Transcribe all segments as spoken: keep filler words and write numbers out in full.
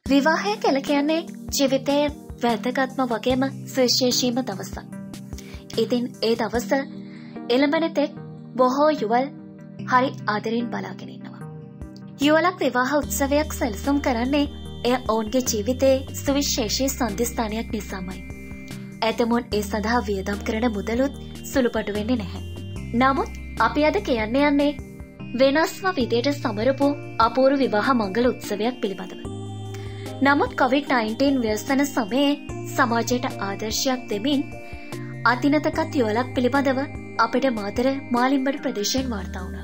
විවාහය කියලා කියන්නේ ජීවිතයේ වැදගත්ම වගේම සුවිශේෂීම දවසක්. ඉතින් ඒ දවස එළඹෙන තෙක් බොහෝ යුවල් හරි ආදරෙන් බලාගෙන ඉන්නවා. යුවලක් විවාහ උත්සවයක් සැලසුම් කරන්නේ එය ඔවුන්ගේ ජීවිතයේ සුවිශේෂී සන්ධිස්ථානයක් නිසාමයි. ඇතමුන් ඒ සඳහා වියදම් කරන මුදලුත් සුළුපටු වෙන්නේ නැහැ. නමුත් අපි අද කියන්න යන්නේ වෙනස්ම විදියට සමරපු අපූර්ව විවාහ මංගල උත්සවයක් පිළිබඳව. නමුත් කොවිඩ් නයින්ටීන් ව්‍යසන සමයේ සමාජයට ආදර්ශයක් දෙමින් අතිනතකත් යුවලක් පිළිබඳව අපිට මාතර මාලිම්බඩ ප්‍රදේශයෙන් වාර්තා වුණා.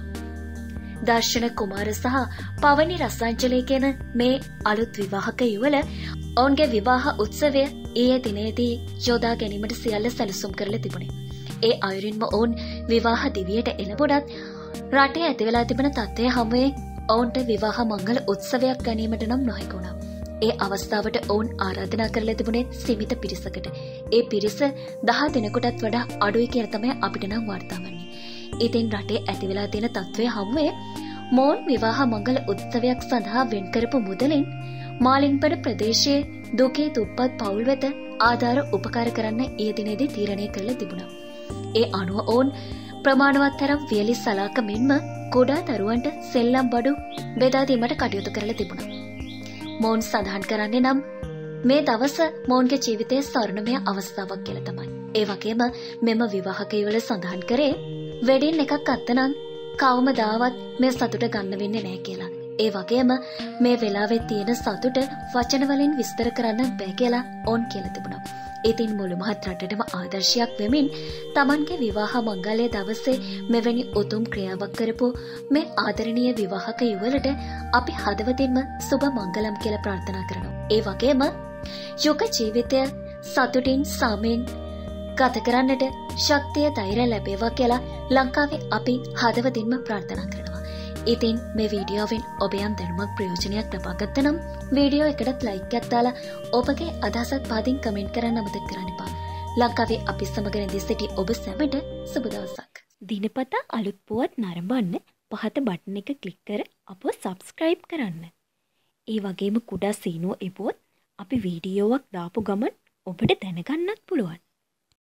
දර්ශන කුමාර සහ පවනි රසාංජලී කියන මේ අලුත් විවාහක යුවල ඔවුන්ගේ විවාහ උත්සවය ඊයේ දිනේදී යොදා ගැනීමට සියල්ල සැලසුම් කරලා තිබුණේ. ඒ අයුරින්ම ඔවුන් විවාහ දිවියට එළඹුණත් රටේ ඇති වෙලා තිබෙන තත්ත්වය හමුවේ ඔවුන්ට විවාහ මංගල උත්සවයක් ගැනීමට නම් නොහැකි වුණා. ඒ අවස්ථාවට ඔවුන් ආරාධනා කරලා තිබුණේ සීමිත පිරිසකට. ඒ පිරිස දහ දිනකටත් වඩා අඩුයි කියලා තමයි අපිට නම් වාර්තා වන්නේ. ඉතින් රටේ ඇති වෙලා තියෙන තත්ත්වය හමුවේ මොවුන් විවාහ මංගල උත්සවයක් සඳහා වෙන් කරපු මුදලින් මාලින්බඩ ප්‍රදේශයේ දුකේ දුප්පත් පවුල් වෙත ආධාර උපකාර කරන්න ඊයේ දිනේදී තීරණය කරලා තිබුණා. ඒ අනුව ඔවුන් ප්‍රමාණවත් තරම් වියලි සලාක මෙන්ම කුඩා දරුවන්ට සෙල්ලම් බඩු බෙදා දීමට කටයුතු කරලා තිබුණා. මොවුන් සඳහන් කරන්නේ නම් මේ දවස මොවුන්ගේ ජීවිතයේ ස්වර්ණමය අවස්ථාවක් කියලා තමයි. ඒ වගේම මෙම විවාහක යුවල සඳහන් කරේ වෙඩින් එකක් අත්තනම් කවමදාවත් මේ සතුට ගන්න වෙන්නේ නැහැ කියලා. ඒ වගේම මේ වෙලාවේ තියෙන සතුට වචන වලින් විස්තර කරන්න බෑ කියලා ඔවුන් කියලා තිබුණා. ඉතින් මුළු මහත් රටටම ආදර්ශයක් වෙමින් Tamanගේ විවාහ මංගල්‍ය දවසේ මෙවැනි උතුම් ක්‍රියාවක් කරපු මේ ආදරණීය විවාහක යුවලට අපි හදවතින්ම සුබ මංගලම් කියලා ප්‍රාර්ථනා කරනවා. ඒ වගේම යුග ජීවිතය සතුටින් සාමයෙන් ගත කරන්නට ශක්තිය ධෛර්යය ලැබේවා කියලා ලංකාවේ අපි හදවතින්ම ප්‍රාර්ථනා කරනවා. ඉතින් මේ වීඩියෝවෙන් ඔබ යම් දැනුමක් ප්‍රයෝජනයක් ලබා ගත්තා නම් වීඩියෝ එකටත් ලයික් එකක් දාලා ඔබගේ අදහසත් පදින් කමෙන්ට් කරන්න අමතක කරන්න එපා. ලංකාවේ අපි සමග රැඳී සිටි ඔබ සැමට සුබ දවසක්. දිනපතා අලුත් පුවත් නරඹන්න පහත බටන් එක ක්ලික් කර අපව සබ්ස්ක්‍රයිබ් කරන්න. ඒ වගේම කුඩා සීනුව එපුවොත් අපි වීඩියෝවක් දාපු ගමන් ඔබට දැනගන්නත් පුළුවන්.